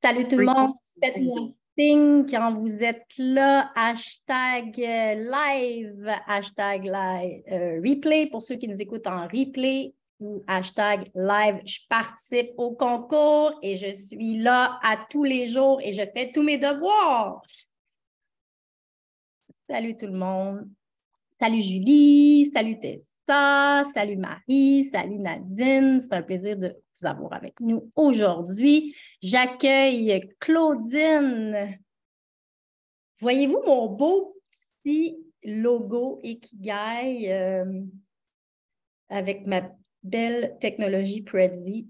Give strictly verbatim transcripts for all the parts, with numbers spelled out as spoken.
Salut tout le monde, faites-moi signe quand vous êtes là, hashtag euh, live, hashtag live, euh, replay pour ceux qui nous écoutent en replay ou hashtag live. Je participe au concours et je suis là à tous les jours et je fais tous mes devoirs. Salut tout le monde. Salut Julie, salut Tessa, salut Marie, salut Nadine. C'est un plaisir de vous avoir avec nous aujourd'hui. J'accueille Claudine. Voyez-vous mon beau petit logo Ikigai euh, avec ma belle technologie Prezi?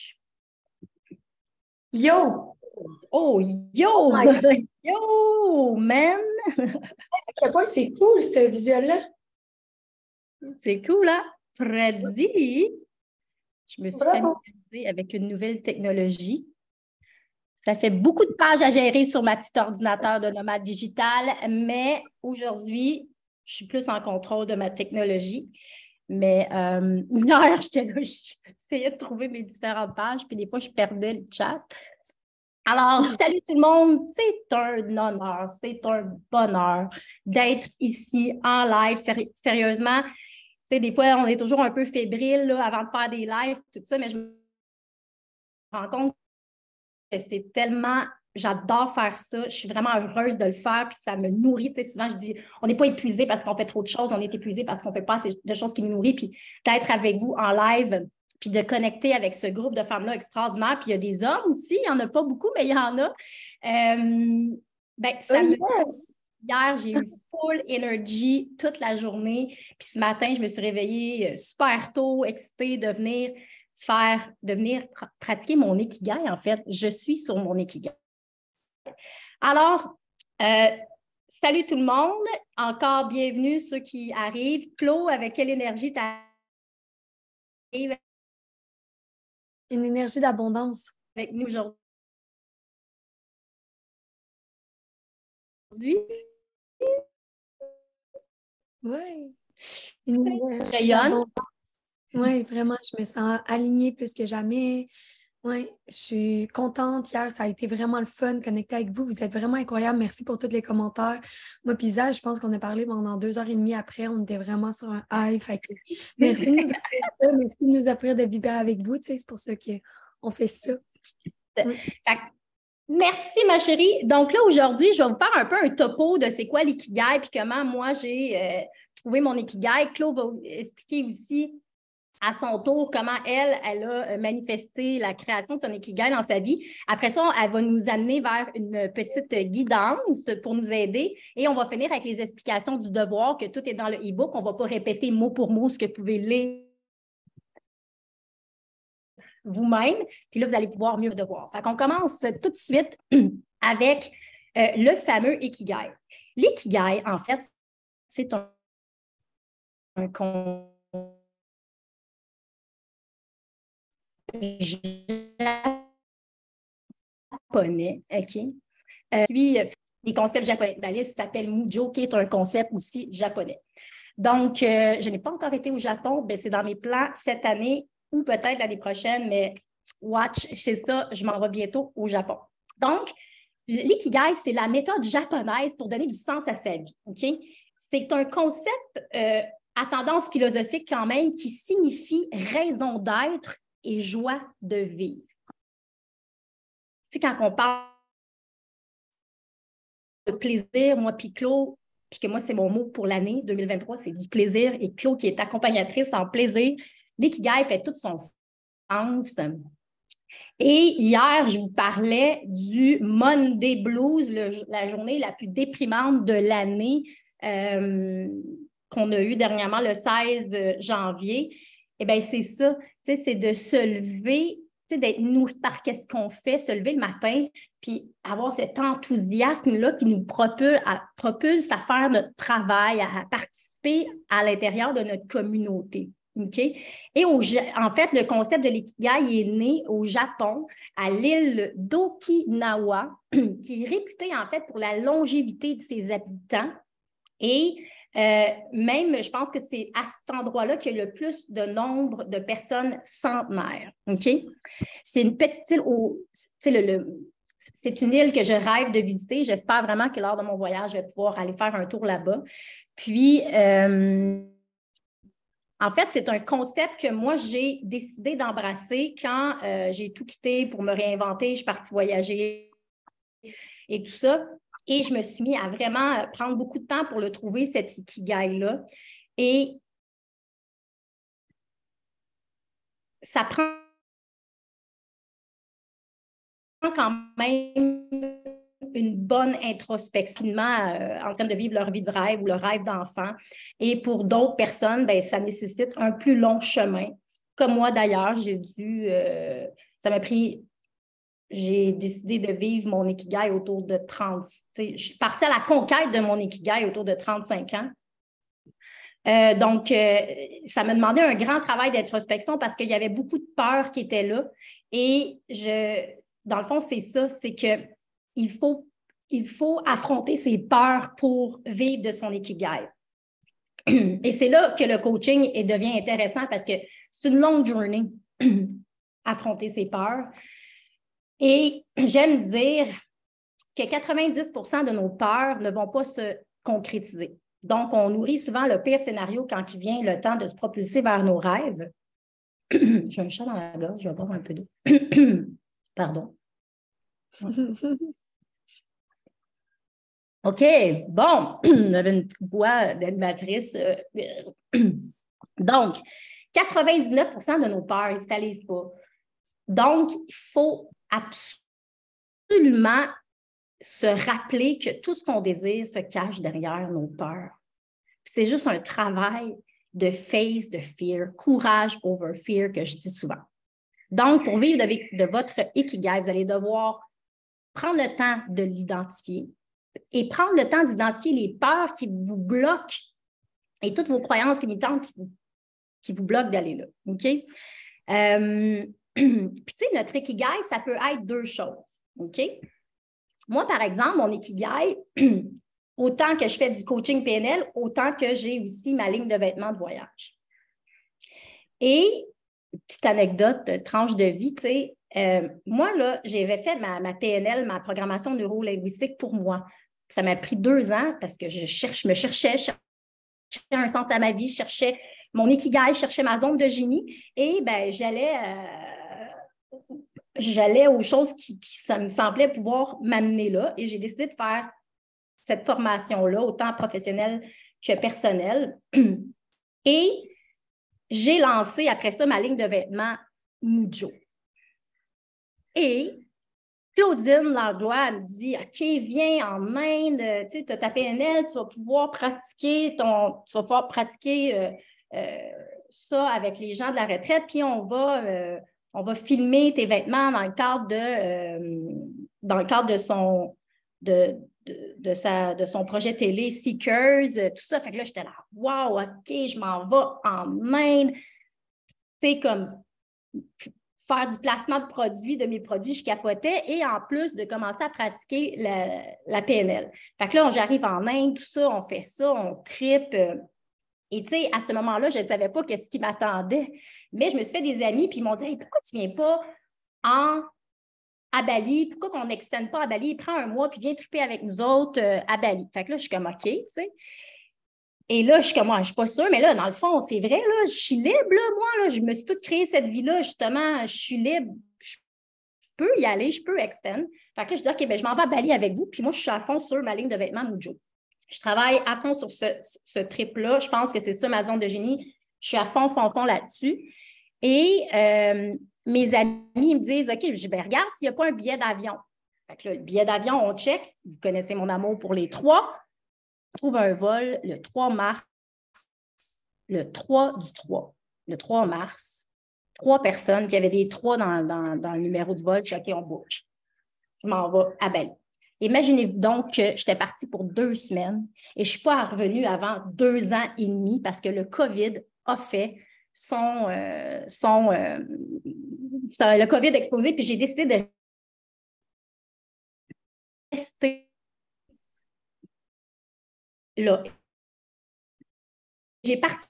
Yo! Oh, yo! Oh yo, man! À quel point c'est cool, ce visuel-là. C'est cool, hein? Prezi! Je me suis Bravo. familiarisée avec une nouvelle technologie. Ça fait beaucoup de pages à gérer sur ma petite ordinateur de nomade digital, mais aujourd'hui, je suis plus en contrôle de ma technologie. Mais euh, hier, j'étais là, j'essayais de trouver mes différentes pages, puis des fois, je perdais le chat. Alors, salut tout le monde, c'est un honneur, c'est un bonheur d'être ici en live. Séri- sérieusement, tu sais, des fois, on est toujours un peu fébrile là, avant de faire des lives, tout ça, mais je me rends compte que c'est tellement, j'adore faire ça, je suis vraiment heureuse de le faire, puis ça me nourrit. Tu sais, souvent, je dis, on n'est pas épuisé parce qu'on fait trop de choses, on est épuisé parce qu'on ne fait pas assez de choses qui nous nourrissent, puis d'être avec vous en live, puis de connecter avec ce groupe de femmes-là extraordinaire. Puis il y a des hommes aussi, il n'y en a pas beaucoup, mais il y en a. Euh, ben, ça Oh, me... yes. Hier, j'ai eu full energy toute la journée. Puis ce matin, je me suis réveillée super tôt, excitée de venir faire, de venir pr- pratiquer mon Ikigai, en fait. Je suis sur mon Ikigai. Alors, euh, salut tout le monde. Encore bienvenue ceux qui arrivent. Claude, avec quelle énergie tu arrives Une énergie d'abondance. avec nous aujourd'hui? Oui. Une énergie Rayonne. d'abondance. Oui, vraiment, je me sens alignée plus que jamais. Oui, je suis contente. Hier, ça a été vraiment le fun de connecter avec vous. Vous êtes vraiment incroyables. Merci pour tous les commentaires. Moi, puis Zaz, je pense qu'on a parlé pendant deux heures et demie après. On était vraiment sur un high. Fait que merci de nous offrir ça. Merci de nous offrir de vibrer avec vous. Tu sais, c'est pour ça qu'on fait ça. Oui. Fait que, merci, ma chérie. Donc là, aujourd'hui, je vais vous faire un peu un topo de c'est quoi l'ikigai puis comment moi, j'ai euh, trouvé mon ikigai. Claude va vous expliquer aussi à son tour comment elle, elle a manifesté la création de son ikigai dans sa vie. Après ça, elle va nous amener vers une petite guidance pour nous aider et on va finir avec les explications du devoir, que tout est dans le e-book. On ne va pas répéter mot pour mot ce que vous pouvez lire vous-même, puis là, vous allez pouvoir mieux le devoir. Fait qu'on commence tout de suite avec euh, le fameux Ikigai. L'ikigai, en fait, c'est un, un japonais, OK? Euh, puis, les concepts japonais. La liste s'appelle Mujo, qui est un concept aussi japonais. Donc, euh, je n'ai pas encore été au Japon, mais c'est dans mes plans cette année ou peut-être l'année prochaine, mais watch, c'est ça, je m'en vais bientôt au Japon. Donc, l'ikigai, c'est la méthode japonaise pour donner du sens à sa vie. Okay? C'est un concept euh, à tendance philosophique quand même qui signifie raison d'être et joie de vivre. Tu sais, quand on parle de plaisir, moi, puis Claude, puis que moi, c'est mon mot pour l'année deux mille vingt-trois, c'est du plaisir. Et Claude, qui est accompagnatrice en plaisir, l'ikigai fait tout son sens. Et hier, je vous parlais du Monday Blues, le, la journée la plus déprimante de l'année euh, qu'on a eue dernièrement, le seize janvier. Eh bien, c'est ça, c'est de se lever, d'être nourri par qu'est-ce qu'on fait, se lever le matin, puis avoir cet enthousiasme-là qui nous propulse à, propulse à faire notre travail, à participer à l'intérieur de notre communauté. Okay? Et au, en fait, le concept de l'ikigai est né au Japon, à l'île d'Okinawa, qui est réputée en fait pour la longévité de ses habitants. Et euh, même, je pense que c'est à cet endroit-là qu'il y a le plus de nombre de personnes centenaires. Okay? C'est une petite île, au, le, le, c'est une île que je rêve de visiter. J'espère vraiment que lors de mon voyage, je vais pouvoir aller faire un tour là-bas. Puis, euh, en fait, c'est un concept que moi, j'ai décidé d'embrasser quand euh, j'ai tout quitté pour me réinventer. Je suis partie voyager et tout ça. Et je me suis mis à vraiment prendre beaucoup de temps pour le trouver, cet ikigai-là. Et ça prend quand même une bonne introspection, euh, en train de vivre leur vie de rêve ou leur rêve d'enfant. Et pour d'autres personnes, ben, ça nécessite un plus long chemin. Comme moi, d'ailleurs, j'ai dû... Euh, ça m'a pris... J'ai décidé de vivre mon ikigai autour de trente... Je suis partie à la conquête de mon ikigai autour de trente-cinq ans. Euh, donc, euh, ça m'a demandé un grand travail d'introspection parce qu'il y avait beaucoup de peurs qui étaient là. Et je, dans le fond, c'est ça, c'est qu'il faut, il faut affronter ses peurs pour vivre de son ikigai. Et c'est là que le coaching est, devient intéressant parce que c'est une longue journée, affronter ses peurs. Et j'aime dire que quatre-vingt-dix pour cent de nos peurs ne vont pas se concrétiser. Donc, on nourrit souvent le pire scénario quand il vient le temps de se propulser vers nos rêves. J'ai un chat dans la gorge, je vais boire un peu d'eau. Pardon. Ouais. OK, bon, on avait une petite voix d'animatrice. Donc, quatre-vingt-dix-neuf pour cent de nos peurs ne se réalisent pas. Donc, il faut absolument se rappeler que tout ce qu'on désire se cache derrière nos peurs. C'est juste un travail de face the fear, courage over fear que je dis souvent. Donc, pour vivre de, de votre ikigai, vous allez devoir prendre le temps de l'identifier et prendre le temps d'identifier les peurs qui vous bloquent et toutes vos croyances limitantes qui vous, qui vous bloquent d'aller là. OK? Euh, Puis, tu sais, notre ikigai, ça peut être deux choses. OK? Moi, par exemple, mon ikigai, autant que je fais du coaching P N L, autant que j'ai aussi ma ligne de vêtements de voyage. Et, petite anecdote, tranche de vie, tu sais, euh, moi, là, j'avais fait ma, ma P N L, ma programmation neuro-linguistique pour moi. Ça m'a pris deux ans parce que je cherche, me cherchais, je cherchais un sens à ma vie, je cherchais mon ikigai, je cherchais ma zone de génie et ben j'allais... Euh, j'allais aux choses qui, qui ça me semblait pouvoir m'amener là et j'ai décidé de faire cette formation-là, autant professionnelle que personnelle. Et j'ai lancé après ça ma ligne de vêtements Mujo. Et Claudine Langlois me dit « OK, viens en Inde, tu sais, tu as ta P N L, tu vas pouvoir pratiquer ton, tu vas pouvoir pratiquer euh, euh, ça avec les gens de la retraite, puis on va... Euh, on va filmer tes vêtements dans le cadre de, euh, dans le cadre de son, de, de, de, sa, de son projet télé Seekers, tout ça. Fait que là, j'étais là, wow, OK, je m'en vais en Inde. Tu sais, comme faire du placement de produits, de mes produits, je capotais. Et en plus de commencer à pratiquer la, la P N L. Fait que là, j'arrive en Inde, tout ça, on fait ça, on tripe. Et tu sais, à ce moment-là, je ne savais pas qu'est-ce qui m'attendait. Mais je me suis fait des amis, puis ils m'ont dit hey, « Pourquoi tu ne viens pas en, à Bali? Pourquoi qu'on n'extende pas à Bali? Prends un mois, puis viens triper avec nous autres euh, à Bali. » Fait que là, je suis comme « OK, tu sais. » Et là, je suis comme moi, je ne suis pas sûre, mais là, dans le fond, c'est vrai, là, je suis libre, là, moi, là, je me suis toute créée cette vie-là, justement, je suis libre, je peux y aller, je peux extend. Fait que là, je dis « OK, bien, je m'en vais à Bali avec vous, puis moi, je suis à fond sur ma ligne de vêtements Mujo. » Je travaille à fond sur ce, ce trip-là. Je pense que c'est ça ma zone de génie. Je suis à fond, fond, fond là-dessus. Et euh, mes amis me disent, OK, je dis, ben, regarde s'il n'y a pas un billet d'avion. Fait que là, le billet d'avion, on check. Vous connaissez mon amour pour les trois. On trouve un vol le trois mars, le trois du trois, le trois mars. Trois personnes, puis il y avait des trois dans, dans, dans le numéro de vol. Je dis, OK, on bouge. Je m'en vais à Bali. Imaginez-vous donc que j'étais partie pour deux semaines et je ne suis pas revenue avant deux ans et demi parce que le COVID a fait son... Euh, son euh, le COVID a explosé, puis j'ai décidé de rester là. J'ai participé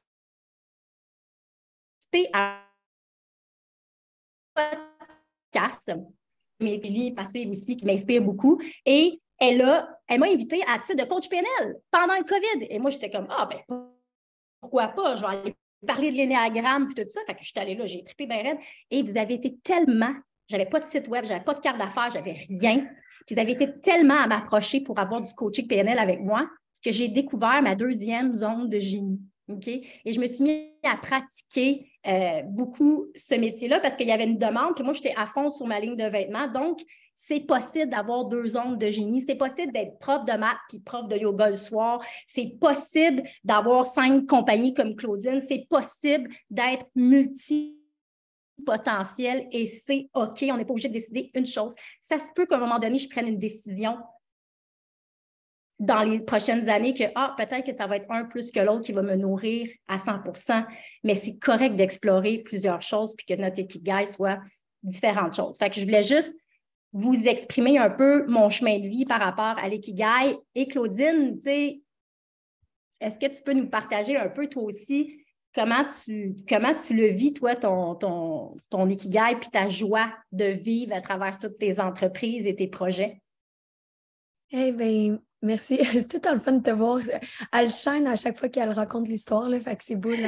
à un podcast Émilie Pasquier aussi, qui m'inspire beaucoup. Et elle, a, elle m'a invitée à titre de coach P N L pendant le COVID. Et moi, j'étais comme, ah, ben, pourquoi pas? Je vais aller parler de l'énéagramme et tout ça. Fait que je suis allée là, j'ai trippé bien raide. Et vous avez été tellement, j'avais pas de site web, j'avais pas de carte d'affaires, j'avais rien. Puis vous avez été tellement à m'approcher pour avoir du coaching P N L avec moi que j'ai découvert ma deuxième zone de génie. Okay? Et je me suis mis à pratiquer euh, beaucoup ce métier-là parce qu'il y avait une demande, que moi, j'étais à fond sur ma ligne de vêtements. Donc, c'est possible d'avoir deux zones de génie. C'est possible d'être prof de maths puis prof de yoga le soir. C'est possible d'avoir cinq compagnies comme Claudine. C'est possible d'être multi-potentiel et c'est OK. On n'est pas obligé de décider une chose. Ça se peut qu'à un moment donné, je prenne une décision dans les prochaines années que, ah, peut-être que ça va être un plus que l'autre qui va me nourrir à cent pour cent, mais c'est correct d'explorer plusieurs choses puis que notre ikigai soit différentes choses. Fait que je voulais juste vous exprimer un peu mon chemin de vie par rapport à l'ikigai. Et Claudine, tu sais, est-ce que tu peux nous partager un peu toi aussi comment tu, comment tu le vis, toi, ton, ton, ton ikigai puis ta joie de vivre à travers toutes tes entreprises et tes projets? Eh bien, merci. C'est tout le temps le fun de te voir. Elle chaîne à chaque fois qu'elle raconte l'histoire, là, fait que c'est beau là,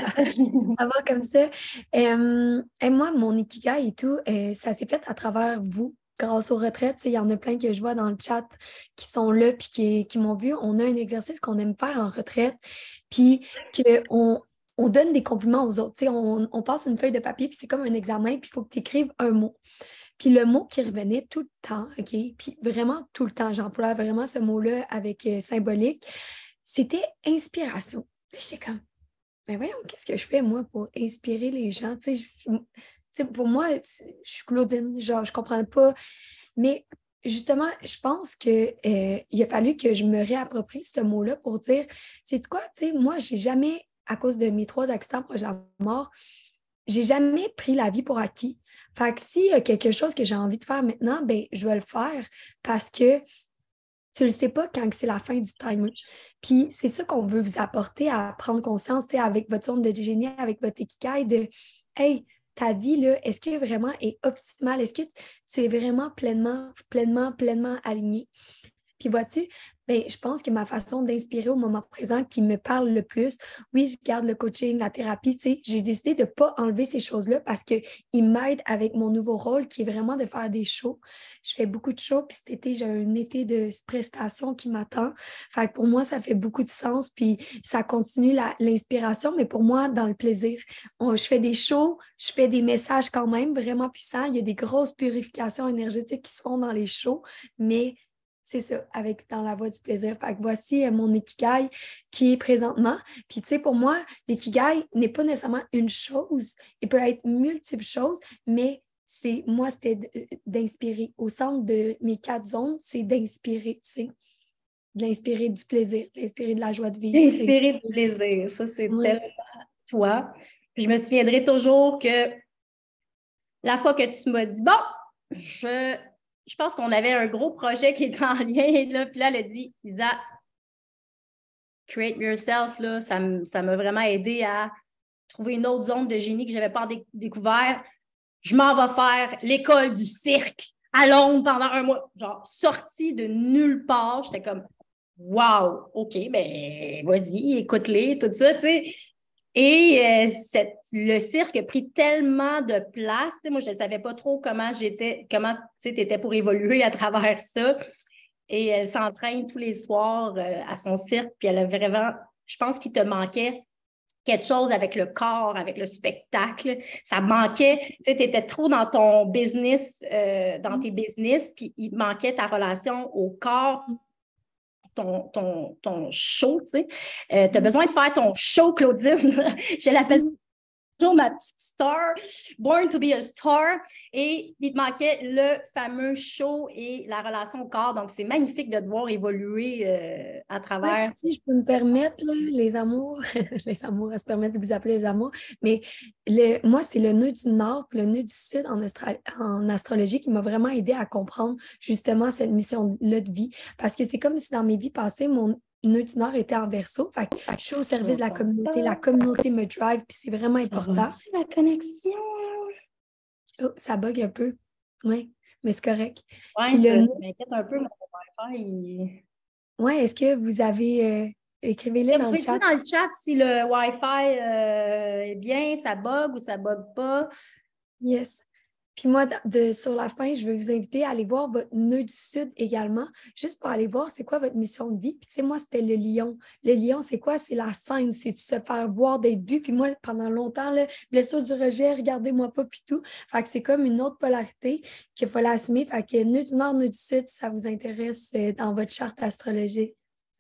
à voir comme ça. Euh, et moi, mon ikigai et tout, euh, ça s'est fait à travers vous, grâce aux retraites. Il y en a plein que je vois dans le chat qui sont là puis qui, qui m'ont vu. On a un exercice qu'on aime faire en retraite, puis qu'on on donne des compliments aux autres. On, on passe une feuille de papier, puis c'est comme un examen, puis il faut que tu écrives un mot. Puis le mot qui revenait tout le temps, OK? Puis vraiment tout le temps, j'emploie vraiment ce mot-là avec euh, symbolique, c'était inspiration. Puis j'étais comme, mais voyons, qu'est-ce que je fais, moi, pour inspirer les gens? Tu sais, je- tu sais, pour moi, je suis Claudine, genre, je comprends pas. Mais justement, je pense qu'il euh, a fallu que je me réapproprie ce mot-là pour dire, sais-tu quoi, tu sais, moi, j'ai jamais, à cause de mes trois accidents proches de la mort, j'ai jamais pris la vie pour acquis. Fait que s'il y a quelque chose que j'ai envie de faire maintenant, ben, je vais le faire parce que tu ne le sais pas quand c'est la fin du timer. Puis c'est ça qu'on veut vous apporter à prendre conscience, avec votre zone de génie, avec votre ikigai, de hey, ta vie, là, est-ce que vraiment est optimale? Est-ce que tu, tu es vraiment pleinement, pleinement, pleinement aligné? Puis vois-tu, ben, je pense que ma façon d'inspirer au moment présent qui me parle le plus, oui, je garde le coaching, la thérapie, tu sais, j'ai décidé de ne pas enlever ces choses-là parce qu'ils m'aident avec mon nouveau rôle qui est vraiment de faire des shows. Je fais beaucoup de shows, puis cet été, j'ai un été de prestations qui m'attend. Fait que pour moi, ça fait beaucoup de sens, puis ça continue la, l'inspiration, mais pour moi, dans le plaisir. On, je fais des shows, je fais des messages quand même vraiment puissants. Il y a des grosses purifications énergétiques qui se font dans les shows, mais c'est ça, avec dans la voie du plaisir. Fait que voici euh, mon ikigai qui est présentement. Puis tu sais, pour moi, l'ikigai n'est pas nécessairement une chose. Il peut être multiples choses, mais c'est moi, c'était d'inspirer. Au centre de mes quatre zones, c'est d'inspirer, tu sais. De l'inspirer du plaisir, de l'inspirer de la joie de vivre. Inspirer du plaisir, ça, c'est oui. tellement toi. Puis je me souviendrai toujours que la fois que tu m'as dit, bon, je... Je pense qu'on avait un gros projet qui était en lien, là, puis là, elle a dit, Lisa, create yourself, là, ça m'a vraiment aidé à trouver une autre zone de génie que je n'avais pas dé découvert. Je m'en vais faire l'école du cirque à Londres pendant un mois. Genre, sortie de nulle part, j'étais comme, wow, OK, ben, vas-y, écoute-les, tout ça, tu sais. Et euh, cette, le cirque a pris tellement de place. Moi, je ne savais pas trop comment j'étais, comment tu étais pour évoluer à travers ça. Et elle s'entraîne tous les soirs euh, à son cirque. Puis elle a vraiment, je pense qu'il te manquait quelque chose avec le corps, avec le spectacle. Ça manquait, tu sais, tu étais trop dans ton business, euh, dans tes business, puis il te manquait ta relation au corps. Ton, ton, ton show, tu sais. Euh, tu as besoin de faire ton show, Claudine. Je l'appelle toujours ma petite star, Born to be a Star. Et il te manquait le fameux show et la relation au corps. Donc, c'est magnifique de te voir évoluer euh, à travers. Ouais, si je peux me permettre, là, les amours, les amours, à se permettre de vous appeler les amours, mais le, moi, c'est le nœud du Nord et le nœud du Sud en, en astrologie qui m'a vraiment aidé à comprendre justement cette mission-là de vie. Parce que c'est comme si dans mes vies passées, mon nœud du Nord était en Verseau. Fait que je suis au service de la communauté. La communauté me drive, puis c'est vraiment important. C'est la connexion. Oh, ça bug un peu. Oui. mais c'est correct. Oui, Puis ça, le... ça m'inquiète un peu, mon Wi-Fi. Il... Ouais, est-ce que vous avez... Euh... Écrivez-le dans le Pouvez-vous chat. dans le chat si le Wi-Fi euh, est bien, ça bug ou ça bug pas? Yes. Puis moi, de, sur la fin, je vais vous inviter à aller voir votre nœud du Sud également, juste pour aller voir c'est quoi votre mission de vie. Puis tu sais, moi, c'était le lion. Le lion, c'est quoi? C'est la scène, c'est de se faire voir, d'être vu. Puis moi, pendant longtemps, là, blessure du rejet, regardez-moi pas, puis tout. Fait que c'est comme une autre polarité qu'il faut l'assumer. Fait que nœud du Nord, nœud du Sud, si ça vous intéresse euh, dans votre charte astrologique.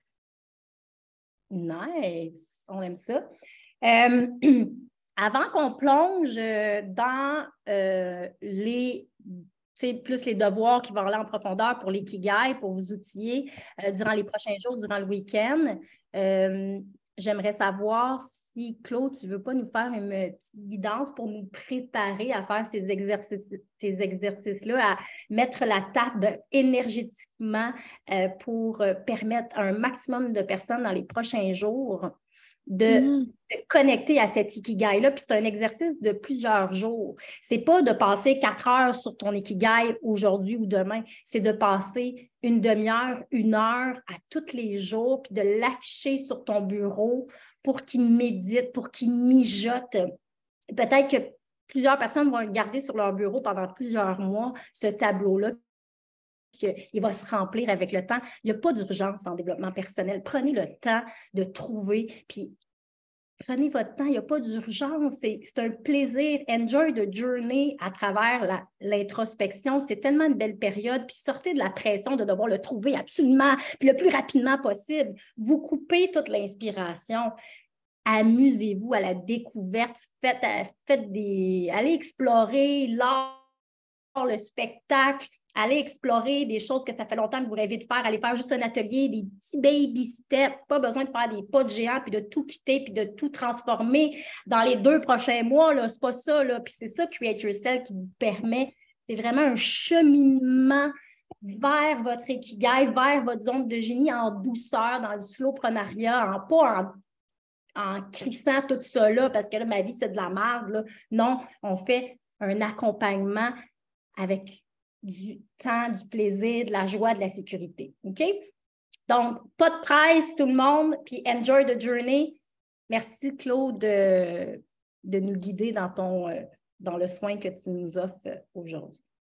Nice, on aime ça. Euh, avant qu'on plonge dans euh, les, plus les devoirs qui vont aller en profondeur pour l'ikigai, pour vous outiller euh, durant les prochains jours, durant le week-end, euh, j'aimerais savoir si, Claude, tu ne veux pas nous faire une petite guidance pour nous préparer à faire ces exercices, ces exercices-là, à mettre la table énergétiquement euh, pour permettre à un maximum de personnes dans les prochains jours de, mm-hmm. de connecter à cet ikigai-là. Puis c'est un exercice de plusieurs jours. C'est pas de passer quatre heures sur ton ikigai aujourd'hui ou demain. C'est de passer une demi-heure, une heure à tous les jours, puis de l'afficher sur ton bureau pour qu'il médite, pour qu'il mijote. Peut-être que plusieurs personnes vont le garder sur leur bureau pendant plusieurs mois, ce tableau-là. Il va se remplir avec le temps. Il n'y a pas d'urgence en développement personnel. Prenez le temps de trouver, puis prenez votre temps. Il n'y a pas d'urgence. C'est, c'est un plaisir. Enjoy the journey à travers la, l'introspection. C'est tellement une belle période. Puis sortez de la pression de devoir le trouver absolument, puis le plus rapidement possible. Vous coupez toute l'inspiration. Amusez-vous à la découverte. Faites, faites des... Allez explorer l'art, le spectacle. Allez explorer des choses que ça fait longtemps que vous rêvez de faire. Allez faire juste un atelier, des petits baby steps. Pas besoin de faire des pas de géant puis de tout quitter puis de tout transformer dans les deux prochains mois. Là. C'est pas ça. Là. Puis c'est ça, Create Yourself, qui vous permet. C'est vraiment un cheminement vers votre ikigai, vers votre zone de génie en douceur, dans le slowprenariat, en pas en, en crissant tout ça là, parce que là, ma vie, c'est de la merde. Là. Non, on fait un accompagnement avec du temps, du plaisir, de la joie, de la sécurité. OK? Donc, pas de presse, tout le monde, puis enjoy the journey. Merci, Claude, de, de nous guider dans, ton, dans le soin que tu nous offres aujourd'hui.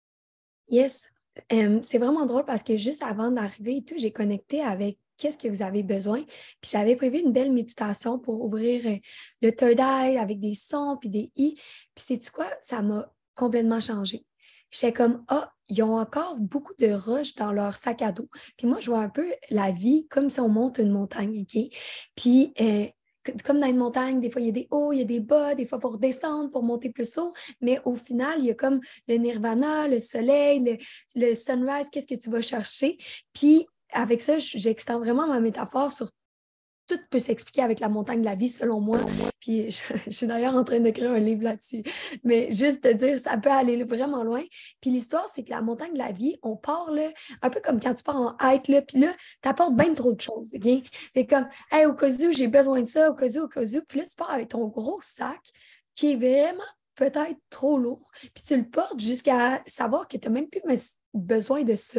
Yes. Um, c'est vraiment drôle parce que juste avant d'arriver et tout, j'ai connecté avec qu'est-ce que vous avez besoin. Puis j'avais prévu une belle méditation pour ouvrir le third eye avec des sons puis des i. Puis sais-tu quoi? Ça m'a complètement changé. J'étais comme, ah, ils ont encore beaucoup de roches dans leur sac à dos. Puis moi, je vois un peu la vie comme si on monte une montagne, OK? Puis, euh, comme dans une montagne, des fois, il y a des hauts, il y a des bas, des fois, il faut redescendre pour monter plus haut. Mais au final, il y a comme le nirvana, le soleil, le, le sunrise, qu'est-ce que tu vas chercher? Puis, avec ça, j'extends vraiment ma métaphore sur tout peut s'expliquer avec la montagne de la vie, selon moi. Puis je, je suis d'ailleurs en train d'écrire un livre là-dessus. Mais juste te dire, ça peut aller vraiment loin. Puis l'histoire, c'est que la montagne de la vie, on part là, un peu comme quand tu pars en hike, là, puis là, tu apportes bien trop de choses. Okay? C'est comme, hey, au cas où, j'ai besoin de ça, au cas où, au cas où. Puis là, tu pars avec ton gros sac qui est vraiment peut-être trop lourd. Puis tu le portes jusqu'à savoir que tu n'as même plus besoin de ça.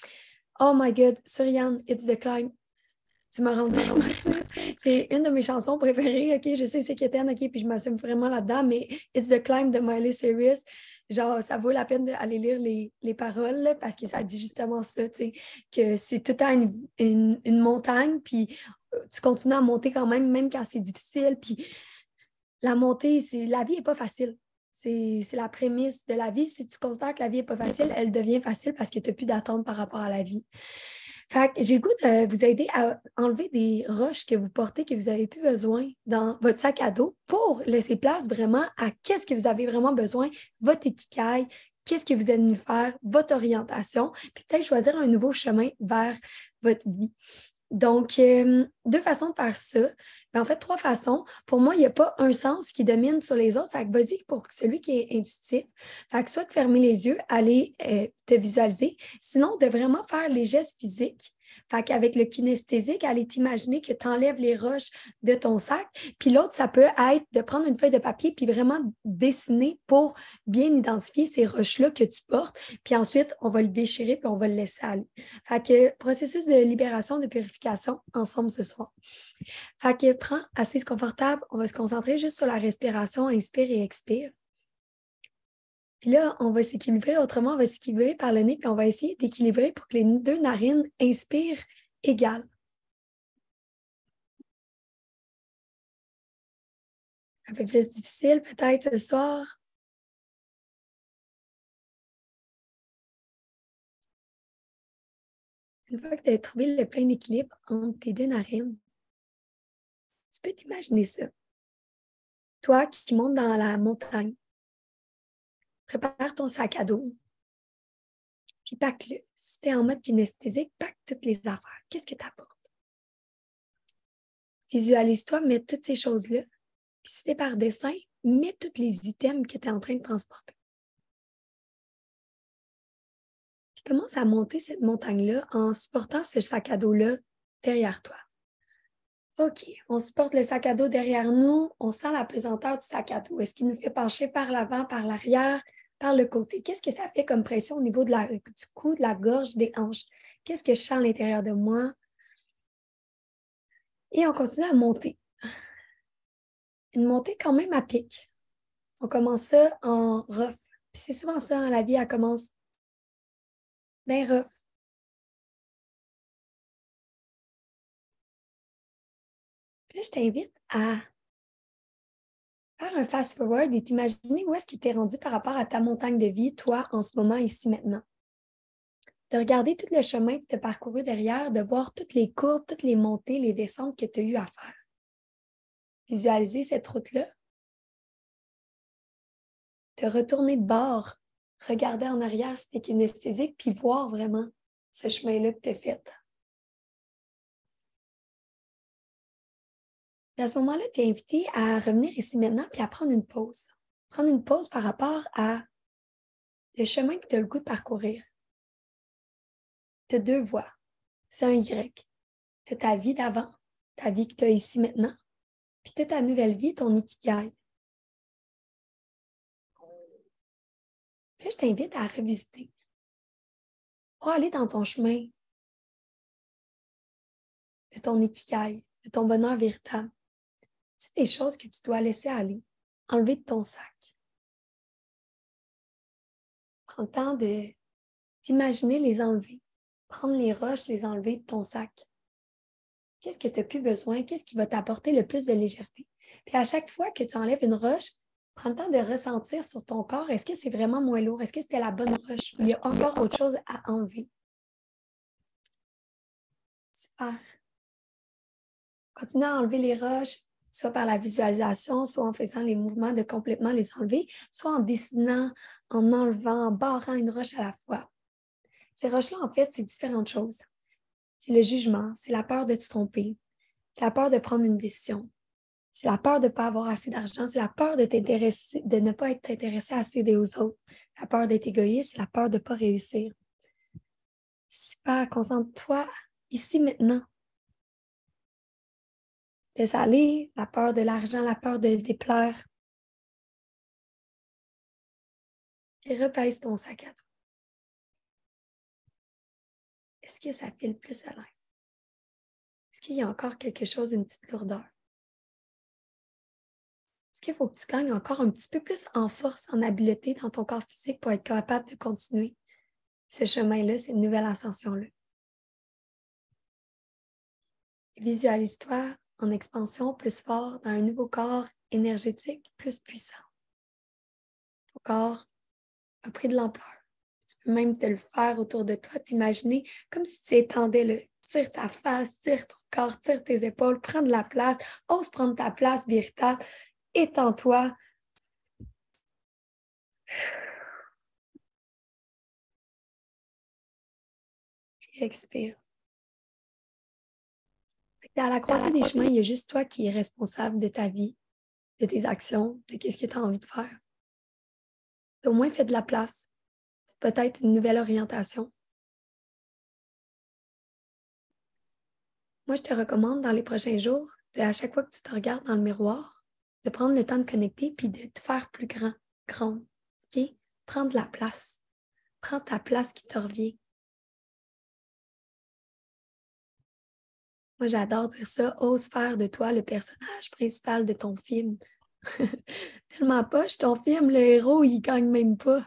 Oh my God, Suriane, It's the Climb. Tu m'as rendu c'est une de mes chansons préférées, OK? Je sais c'est quétaine, OK? Puis je m'assume vraiment là-dedans, mais It's the Climb de Miley Cyrus, genre, ça vaut la peine d'aller lire les, les paroles là, parce que ça dit justement ça, tu sais, que c'est tout le temps une, une, une montagne, puis tu continues à monter quand même, même quand c'est difficile, puis la montée, c'est, la vie n'est pas facile. C'est, c'est la prémisse de la vie. Si tu considères que la vie n'est pas facile, elle devient facile parce que tu n'as plus d'attente par rapport à la vie. Fait que j'ai le goût de vous aider à enlever des roches que vous portez, que vous n'avez plus besoin dans votre sac à dos pour laisser place vraiment à qu'est-ce que vous avez vraiment besoin, votre ikigai, qu'est-ce que vous êtes venu faire, votre orientation, puis peut-être choisir un nouveau chemin vers votre vie. Donc, euh, deux façons de faire ça. Mais en fait, trois façons. Pour moi, il n'y a pas un sens qui domine sur les autres. Fait que vas-y pour celui qui est intuitif. Fait que soit de fermer les yeux, aller euh, te visualiser. Sinon, de vraiment faire les gestes physiques Fait qu'avec le kinesthésique, allez t'imaginer que tu enlèves les roches de ton sac. Puis l'autre, ça peut être de prendre une feuille de papier puis vraiment dessiner pour bien identifier ces roches-là que tu portes. Puis ensuite, on va le déchirer puis on va le laisser aller. Fait que processus de libération, de purification ensemble ce soir. Fait que prends assise confortable. On va se concentrer juste sur la respiration. Inspire et expire. Puis là, on va s'équilibrer, autrement, on va s'équilibrer par le nez, puis on va essayer d'équilibrer pour que les deux narines inspirent égales. Un peu plus difficile peut-être ce soir. Une fois que tu as trouvé le plein équilibre entre tes deux narines, tu peux t'imaginer ça. Toi qui montes dans la montagne, prépare ton sac à dos, puis pack-le. Si tu es en mode kinesthésique, pack toutes les affaires. Qu'est-ce que tu apportes? Visualise-toi mettre toutes ces choses-là. Puis si tu es par dessin, mets tous les items que tu es en train de transporter. Puis commence à monter cette montagne-là en supportant ce sac à dos-là derrière toi. OK, on supporte le sac à dos derrière nous, on sent la pesanteur du sac à dos. Est-ce qu'il nous fait pencher par l'avant, par l'arrière, par le côté? Qu'est-ce que ça fait comme pression au niveau de la, du cou, de la gorge, des hanches? Qu'est-ce que je sens à l'intérieur de moi? Et on continue à monter. Une montée quand même à pic. On commence ça en rough. Puis c'est souvent ça, hein, la vie, elle commence bien rough. Puis là, je t'invite à faire un fast-forward et t'imaginer où est-ce que tu es rendu par rapport à ta montagne de vie, toi, en ce moment, ici, maintenant. De regarder tout le chemin que tu as parcouru derrière, de voir toutes les courbes, toutes les montées, les descentes que tu as eu à faire. Visualiser cette route-là. Te retourner de bord, regarder en arrière si tu es kinesthésique, puis voir vraiment ce chemin-là que tu as fait. Et à ce moment-là, tu es invité à revenir ici maintenant puis à prendre une pause. Prendre une pause par rapport à le chemin que tu as le goût de parcourir. Tu as deux voies. C'est un Y. Tu as ta vie d'avant, ta vie que tu as ici maintenant, puis tu as ta nouvelle vie, ton ikigai. Puis là, je t'invite à revisiter pour aller dans ton chemin de ton ikigai, de ton bonheur véritable. C'est des choses que tu dois laisser aller, enlever de ton sac. Prends le temps de t'imaginer les enlever, prendre les roches, les enlever de ton sac. Qu'est-ce que tu n'as plus besoin? Qu'est-ce qui va t'apporter le plus de légèreté? Puis à chaque fois que tu enlèves une roche, prends le temps de ressentir sur ton corps, est-ce que c'est vraiment moins lourd? Est-ce que c'était la bonne roche? Ou il y a encore autre chose à enlever? Super. Continue à enlever les roches, soit par la visualisation, soit en faisant les mouvements de complètement les enlever, soit en dessinant, en enlevant, en barrant une roche à la fois. Ces roches-là, en fait, c'est différentes choses. C'est le jugement, c'est la peur de te tromper, c'est la peur de prendre une décision, c'est la peur de ne pas avoir assez d'argent, c'est la peur de t'intéresser, de ne pas être intéressé assez des autres, la peur d'être égoïste, c'est la peur de ne pas réussir. Super, concentre-toi ici maintenant. Laisse aller la peur de l'argent, la peur de déplaire. Puis repèse ton sac à dos. Est-ce que ça file plus à l'air? Est-ce qu'il y a encore quelque chose, une petite lourdeur? Est-ce qu'il faut que tu gagnes encore un petit peu plus en force, en habileté dans ton corps physique pour être capable de continuer ce chemin-là, cette nouvelle ascension-là? Visualise-toi en expansion plus fort dans un nouveau corps énergétique plus puissant. Ton corps a pris de l'ampleur. Tu peux même te le faire autour de toi, t'imaginer comme si tu étendais le tire ta face, tire ton corps, tire tes épaules, prends de la place, ose prendre ta place véritable, étends-toi. Puis expire. À la croisée des chemins, il y a juste toi qui es responsable de ta vie, de tes actions, de ce que tu as envie de faire. Tu as au moins fait de la place, peut-être une nouvelle orientation. Moi, je te recommande dans les prochains jours, de, à chaque fois que tu te regardes dans le miroir, de prendre le temps de connecter puis de te faire plus grand, grande. OK? Prends de la place. Prends ta place qui te revient. Moi, j'adore dire ça. Ose faire de toi le personnage principal de ton film. Tellement poche, ton film, le héros, il gagne même pas.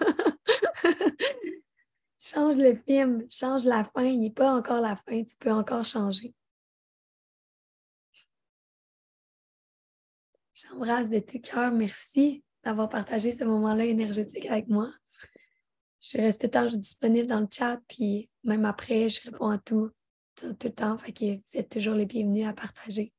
Change le film, change la fin. Il n'est pas encore la fin, tu peux encore changer. J'embrasse de tout cœur. Merci d'avoir partagé ce moment-là énergétique avec moi. Je reste tout le temps disponible dans le chat, puis même après, je réponds à tout, tout, tout le temps. Fait que vous êtes toujours les bienvenus à partager.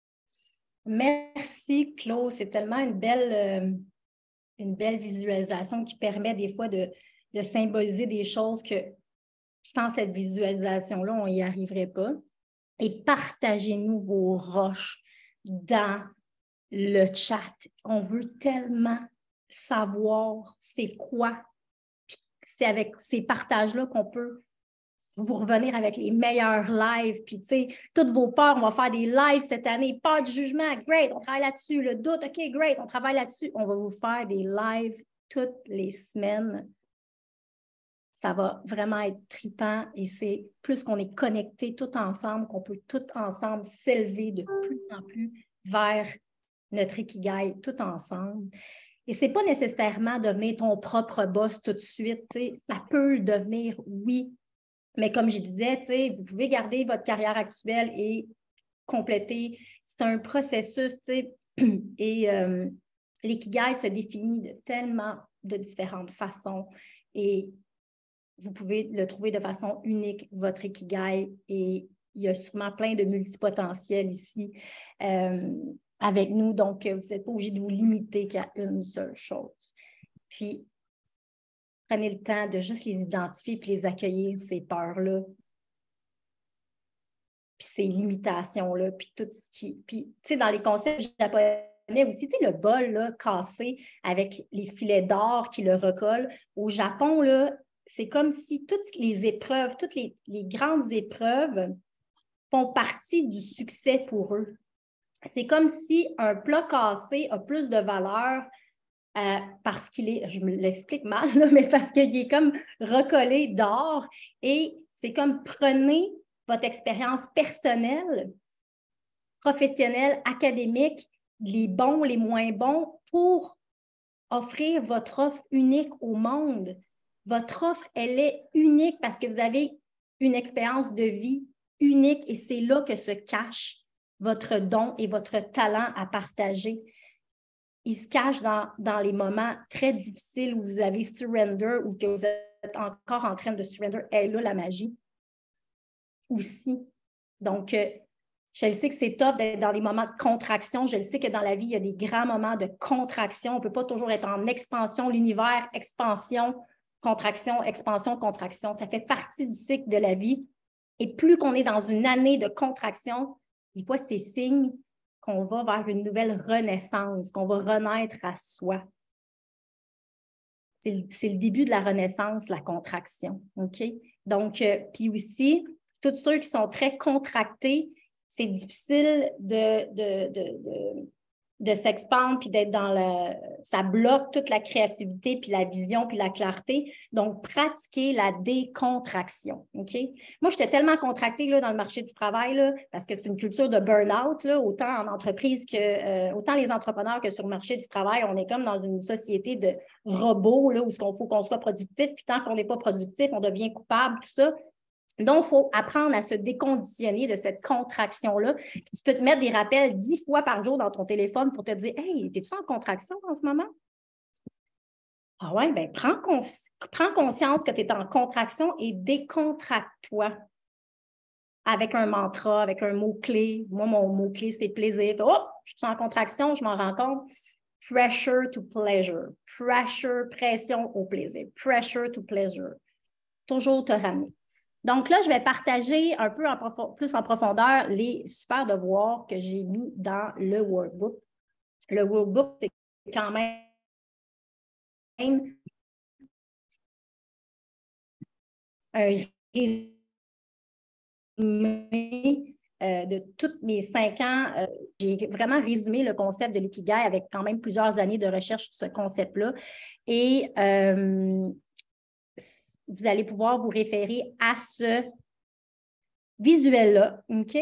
Merci, Claude. C'est tellement une belle, euh, une belle visualisation qui permet des fois de, de symboliser des choses que sans cette visualisation-là, on n'y arriverait pas. Et partagez-nous vos roches dans le chat. On veut tellement savoir c'est quoi. Puis c'est avec ces partages-là qu'on peut vous revenir avec les meilleurs lives. Puis, tu sais, toutes vos peurs, on va faire des lives cette année. Peur du jugement, great, on travaille là-dessus. Le doute, OK, great, on travaille là-dessus. On va vous faire des lives toutes les semaines. Ça va vraiment être trippant et c'est plus qu'on est connectés tout ensemble, qu'on peut tout ensemble s'élever de plus en plus vers notre Ikigai tout ensemble. Et ce n'est pas nécessairement devenir ton propre boss tout de suite. T'sais. Ça peut le devenir, oui. Mais comme je disais, vous pouvez garder votre carrière actuelle et compléter. C'est un processus. T'sais. Et euh, l'Ikigai se définit de tellement de différentes façons. Et vous pouvez le trouver de façon unique, votre Ikigai. Et il y a sûrement plein de multipotentiels ici. Euh, avec nous, donc vous n'êtes pas obligé de vous limiter qu'à une seule chose. Puis, prenez le temps de juste les identifier puis les accueillir, ces peurs-là, puis ces limitations-là, puis tout ce qui... Puis, tu sais, dans les concepts japonais aussi, tu sais, le bol, là, cassé avec les filets d'or qui le recollent. Au Japon, là, c'est comme si toutes les épreuves, toutes les, les grandes épreuves font partie du succès pour eux. C'est comme si un plat cassé a plus de valeur euh, parce qu'il est, je me l'explique mal, là, mais parce qu'il est comme recollé d'or. Et c'est comme prenez votre expérience personnelle, professionnelle, académique, les bons, les moins bons, pour offrir votre offre unique au monde. Votre offre, elle est unique parce que vous avez une expérience de vie unique et c'est là que se cache votre don et votre talent à partager. Il se cache dans, dans les moments très difficiles où vous avez surrender ou que vous êtes encore en train de surrender. Elle est là, la magie aussi. Donc, euh, je le sais que c'est tough d'être dans les moments de contraction. Je le sais que dans la vie, il y a des grands moments de contraction. On ne peut pas toujours être en expansion. L'univers, expansion, contraction, expansion, contraction. Ça fait partie du cycle de la vie. Et plus qu'on est dans une année de contraction, des fois, c'est signe qu'on va vers une nouvelle renaissance, qu'on va renaître à soi. C'est le, c'est le début de la renaissance, la contraction. OK? Donc, euh, puis aussi, tous ceux qui sont très contractés, c'est difficile de, de, de, de, de s'expandre puis d'être dans le... Ça bloque toute la créativité puis la vision puis la clarté. Donc, pratiquer la décontraction. OK? Moi, j'étais tellement contractée là, dans le marché du travail là, parce que c'est une culture de burn-out, là, autant en entreprise que... Euh, autant les entrepreneurs que sur le marché du travail. On est comme dans une société de robots là, où il faut qu'on soit productif puis tant qu'on n'est pas productif, on devient coupable, tout ça. Donc, il faut apprendre à se déconditionner de cette contraction-là. Tu peux te mettre des rappels dix fois par jour dans ton téléphone pour te dire « Hey, es-tu en contraction en ce moment? » Ah ouais, bien, prends, conf- prends conscience que tu es en contraction et décontracte-toi avec un mantra, avec un mot-clé. Moi, mon mot-clé, c'est plaisir. Oh, je suis en contraction, je m'en rends compte. Pressure to pleasure. Pressure, pression au plaisir. Pressure to pleasure. Toujours te ramener. Donc là, je vais partager un peu en plus en profondeur les super devoirs que j'ai mis dans le workbook. Le workbook, c'est quand même un résumé euh, de tous mes cinq ans, euh, j'ai vraiment résumé le concept de l'ikigai avec quand même plusieurs années de recherche sur ce concept-là. Et euh, vous allez pouvoir vous référer à ce visuel-là, OK?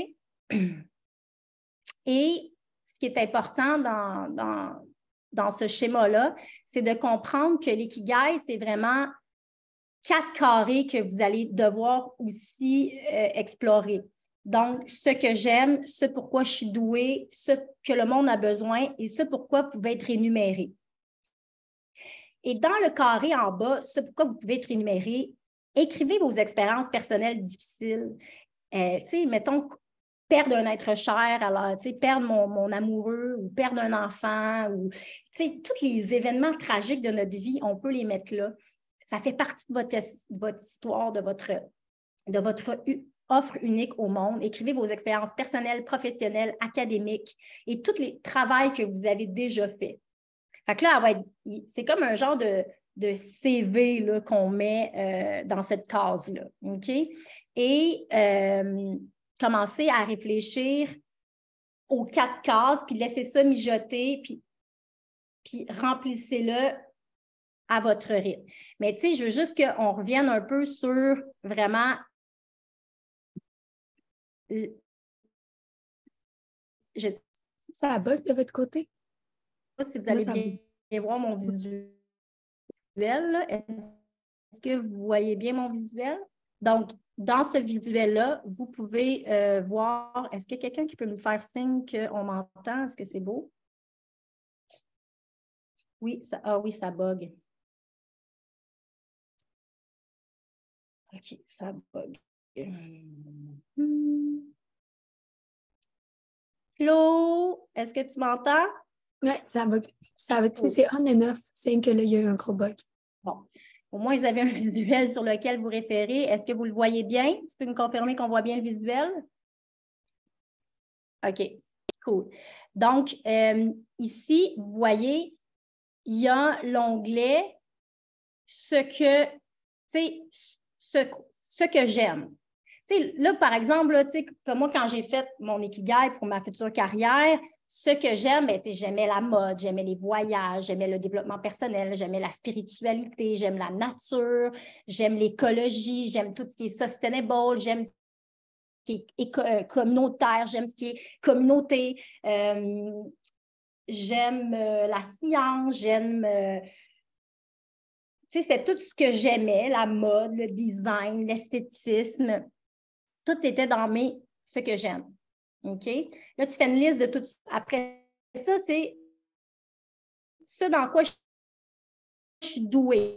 Et ce qui est important dans, dans, dans ce schéma-là, c'est de comprendre que l'ikigai, c'est vraiment quatre carrés que vous allez devoir aussi euh, explorer. Donc, ce que j'aime, ce pourquoi je suis douée, ce que le monde a besoin et ce pourquoi vous pouvez être énuméré. Et dans le carré en bas, ce pourquoi vous pouvez être énuméré, écrivez vos expériences personnelles difficiles. Euh, tu sais, mettons, perdre un être cher, alors, tu sais, perdre mon, mon amoureux ou perdre un enfant, ou, tu sais, tous les événements tragiques de notre vie, on peut les mettre là. Ça fait partie de votre, de votre histoire, de votre, de votre offre unique au monde. Écrivez vos expériences personnelles, professionnelles, académiques et tous les travaux que vous avez déjà faits. Fait que là, c'est comme un genre de, de C V là, qu'on met euh, dans cette case-là. OK? Et euh, commencez à réfléchir aux quatre cases, puis laissez ça mijoter, puis, puis remplissez-le à votre rythme. Mais tu sais, je veux juste qu'on revienne un peu sur vraiment je sais Ça bug de votre côté? pas si vous Moi, allez ça... bien voir mon visuel. Est-ce que vous voyez bien mon visuel? Donc, dans ce visuel-là, vous pouvez euh, voir, est-ce qu'il y a quelqu'un qui peut me faire signe qu'on m'entend? Est-ce que c'est beau? Oui, ça, ah oui, ça bug. OK, ça bug. Hmm. Flo, est-ce que tu m'entends? Oui, ça bug. Ça veut dire Oh. c'est on and off, c'est que là, il y a eu un gros bug. Bon, au moins, vous avez un visuel sur lequel vous référez. Est-ce que vous le voyez bien? Tu peux me confirmer qu'on voit bien le visuel? OK, cool. Donc, euh, ici, vous voyez, il y a l'onglet « Ce que, tu sais, ce, ce que j'aime ». Tu sais, là, par exemple, là, tu sais, comme moi, quand j'ai fait mon Ikigai pour ma future carrière, ce que j'aime, ben, tu sais, j'aimais la mode, j'aimais les voyages, j'aimais le développement personnel, j'aimais la spiritualité, j'aime la nature, j'aime l'écologie, j'aime tout ce qui est sustainable, j'aime ce qui est euh, communautaire, j'aime ce qui est communauté, euh, j'aime euh, la science, j'aime... Euh, tu sais, c'était tout ce que j'aimais, la mode, le design, l'esthétisme. Tout était dans mes ce que j'aime. OK? Là, tu fais une liste de tout. Après ça, c'est ce dans quoi je, je suis douée.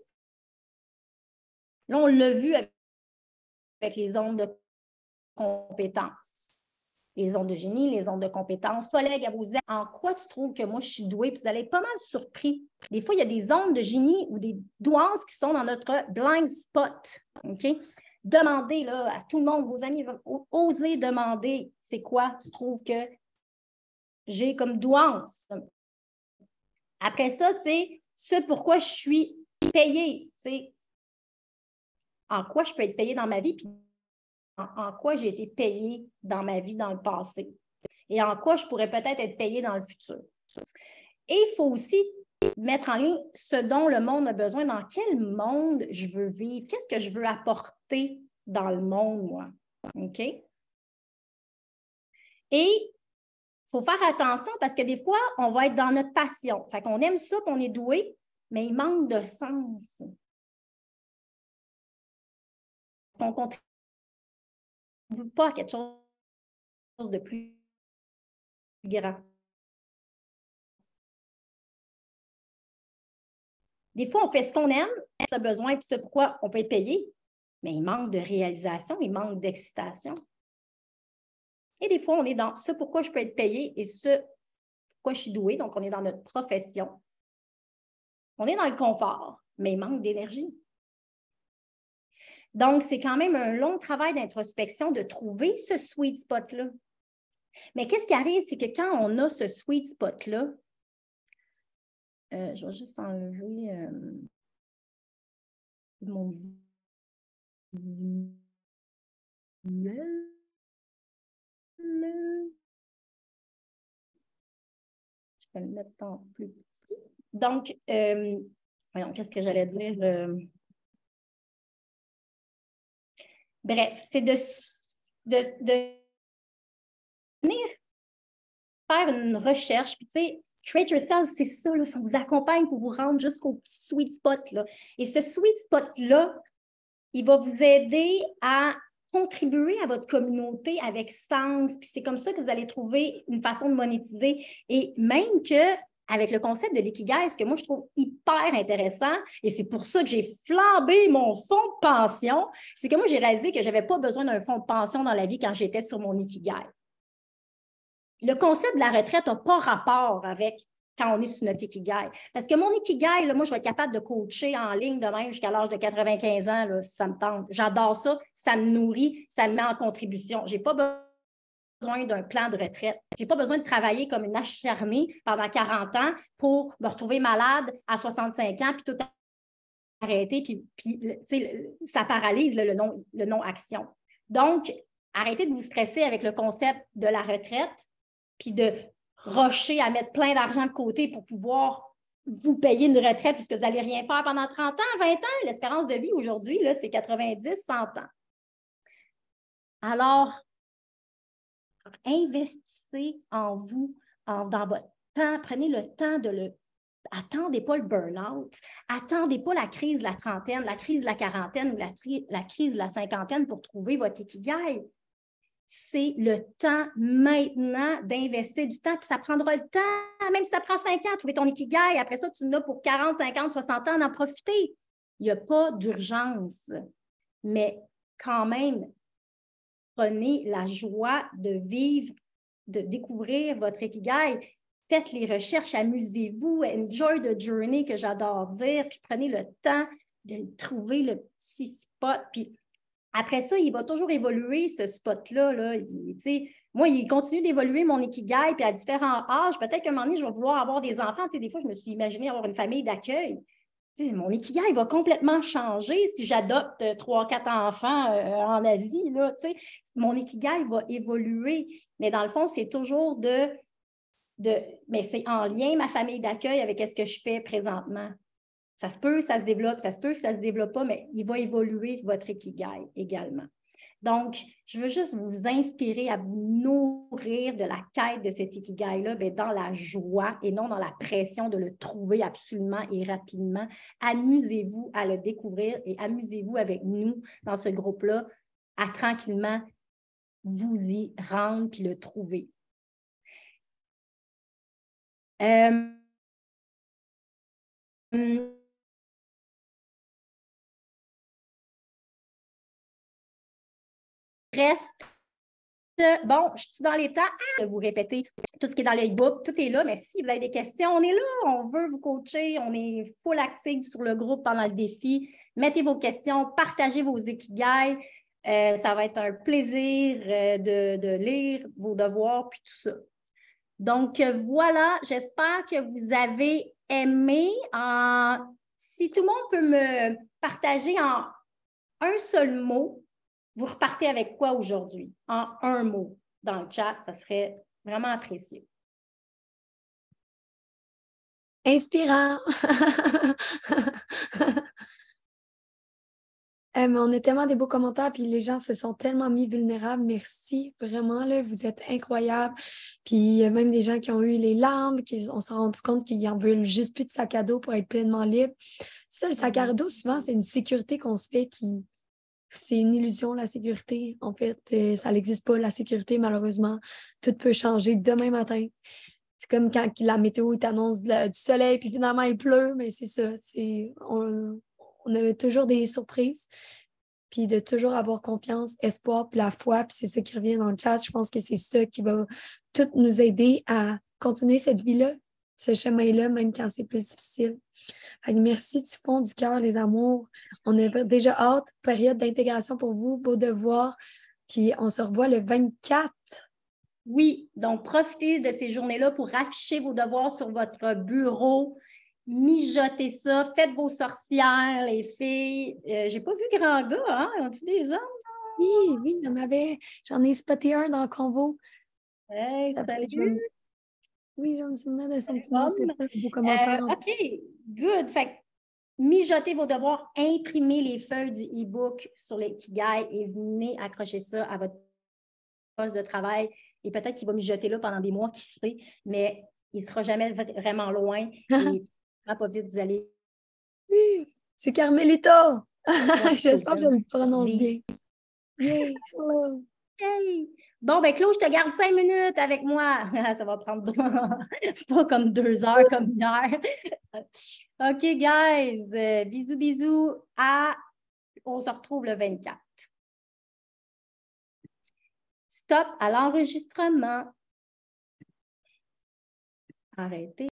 Là, on l'a vu avec, avec les ondes de compétences. Les ondes de génie, les ondes de compétences. Toi, Leg, à vous dire en quoi tu trouves que moi, je suis douée, puis vous allez être pas mal surpris. Des fois, il y a des ondes de génie ou des douances qui sont dans notre blind spot. OK? Demandez là, à tout le monde, vos amis, osez demander c'est quoi tu trouves que j'ai comme douance. Après ça, c'est ce pourquoi je suis payée. C'est en quoi je peux être payée dans ma vie, puis en, en quoi j'ai été payée dans ma vie dans le passé. Et en quoi je pourrais peut-être être payée dans le futur. Et il faut aussi mettre en ligne ce dont le monde a besoin, dans quel monde je veux vivre, qu'est-ce que je veux apporter dans le monde, moi. OK? Et il faut faire attention parce que des fois, on va être dans notre passion. Fait qu'on aime ça, qu'on est doué, mais il manque de sens. On ne contribue pas à quelque chose de plus grand. Des fois, on fait ce qu'on aime, ce besoin, puis ce pourquoi on peut être payé, mais il manque de réalisation, il manque d'excitation. Et des fois, on est dans ce pourquoi je peux être payé et ce pourquoi je suis douée, donc on est dans notre profession. On est dans le confort, mais il manque d'énergie. Donc, c'est quand même un long travail d'introspection de trouver ce sweet spot-là. Mais qu'est-ce qui arrive, c'est que quand on a ce sweet spot-là, euh, je vais juste enlever euh, mon visuel. vais le mettre en plus petit. Donc, euh, voyons, qu'est-ce que j'allais dire? Euh, bref, c'est de, de, de venir faire une recherche, puis tu sais, Create Yourself, c'est ça, là, ça vous accompagne pour vous rendre jusqu'au petit sweet spot, là. Et ce sweet spot-là, il va vous aider à contribuer à votre communauté avec sens, puis c'est comme ça que vous allez trouver une façon de monétiser. Et même que avec le concept de l'ikigai, ce que moi, je trouve hyper intéressant, et c'est pour ça que j'ai flambé mon fonds de pension, c'est que moi, j'ai réalisé que je n'avais pas besoin d'un fonds de pension dans la vie quand j'étais sur mon ikigai. Le concept de la retraite n'a pas rapport avec quand on est sur notre ikigai. Parce que mon ikigai, là, moi, je vais être capable de coacher en ligne de même jusqu'à l'âge de quatre-vingt-quinze ans, là, si ça me tente. J'adore ça, ça me nourrit, ça me met en contribution. Je n'ai pas besoin d'un plan de retraite. Je n'ai pas besoin de travailler comme une acharnée pendant quarante ans pour me retrouver malade à soixante-cinq ans, puis tout arrêter, puis, puis ça paralyse là, le non, le non-action. Donc, arrêtez de vous stresser avec le concept de la retraite, puis de rusher à mettre plein d'argent de côté pour pouvoir vous payer une retraite puisque vous n'allez rien faire pendant trente ans, vingt ans. L'espérance de vie aujourd'hui, c'est quatre-vingt-dix, cent ans. Alors, investissez en vous, en, dans votre temps. Prenez le temps de le... Attendez pas le burn-out. Attendez pas la crise de la trentaine, la crise de la quarantaine ou la, la crise de la cinquantaine pour trouver votre ikigai. C'est le temps maintenant d'investir du temps, puis ça prendra le temps, même si ça prend cinq ans, trouver ton ikigai, après ça, tu en as pour quarante, cinquante, soixante ans, d'en profiter. Il n'y a pas d'urgence, mais quand même, prenez la joie de vivre, de découvrir votre ikigai, faites les recherches, amusez-vous, enjoy the journey, que j'adore dire, puis prenez le temps de trouver le petit spot, puis après ça, il va toujours évoluer, ce spot-là. Là. Il, moi, il continue d'évoluer mon ikigai, puis à différents âges. Peut-être qu'à un moment donné, je vais vouloir avoir des enfants. T'sais, des fois, je me suis imaginé avoir une famille d'accueil. Mon ikigai va complètement changer si j'adopte trois, quatre enfants euh, en Asie. Là, mon ikigai va évoluer. Mais dans le fond, c'est toujours de... de mais c'est en lien, ma famille d'accueil, avec ce que je fais présentement. Ça se peut, ça se développe, ça se peut, ça ne se développe pas, mais il va évoluer votre ikigai également. Donc, je veux juste vous inspirer à vous nourrir de la quête de cet ikigai-là dans la joie et non dans la pression de le trouver absolument et rapidement. Amusez-vous à le découvrir et amusez-vous avec nous dans ce groupe-là à tranquillement vous y rendre puis le trouver. Euh, hum, reste, bon, je suis dans les temps de vous répéter tout ce qui est dans l'e-book, tout est là, mais si vous avez des questions, on est là, on veut vous coacher, on est full actif sur le groupe pendant le défi. Mettez vos questions, partagez vos ikigai, euh, ça va être un plaisir euh, de, de lire vos devoirs, puis tout ça. Donc, voilà, j'espère que vous avez aimé. En... Si tout le monde peut me partager en un seul mot, vous repartez avec quoi aujourd'hui? En un mot dans le chat, ça serait vraiment apprécié. Inspirant! Euh, mais on a tellement des beaux commentaires, puis les gens se sont tellement mis vulnérables. Merci, vraiment, là, vous êtes incroyables. Puis il y a même des gens qui ont eu les larmes, qui on s'est rendu compte qu'ils en veulent juste plus de sac à dos pour être pleinement libre. Ça, le sac à dos, souvent, c'est une sécurité qu'on se fait qui... C'est une illusion, la sécurité. En fait, euh, ça n'existe pas, la sécurité, malheureusement. Tout peut changer demain matin. C'est comme quand la météo t'annonce du soleil, puis finalement, il pleut, mais c'est ça. C'est... On... On a toujours des surprises, puis de toujours avoir confiance, espoir, puis la foi, puis c'est ça qui revient dans le chat. Je pense que c'est ça qui va tout nous aider à continuer cette vie-là, ce chemin-là, même quand c'est plus difficile. Fait merci du fond du cœur, les amours. On a déjà hâte, période d'intégration pour vous, beau devoir, puis on se revoit le vingt-quatre. Oui, donc profitez de ces journées-là pour afficher vos devoirs sur votre bureau. Mijotez ça, faites vos sorcières, les filles. Euh, j'ai pas vu grand gars, hein? Ont-ils des hommes? Oui, oui, il y en avait. J'en ai spoté un dans le convo. Hey, Ça, salut! je vais, me, Oui, je me souviens de son petit nom, c'est pas un beau Euh, commentaire. OK, good. Fait que mijotez vos devoirs, imprimez les feuilles du e-book sur l'Ikigai et venez accrocher ça à votre poste de travail. Et peut-être qu'il va mijoter là pendant des mois, qui sait, mais il ne sera jamais vraiment loin. Et pas vite, vous allez. Oui, c'est Carmelita! Ouais, J'espère que je le prononce Vive. bien. Yay! Hello! Hey! Bon, ben Claude, je te garde cinq minutes avec moi. Ça va prendre deux... pas comme deux heures, comme une heure. OK, guys. Euh, bisous, bisous. À... On se retrouve le vingt-quatre. Stop à l'enregistrement. Arrêtez.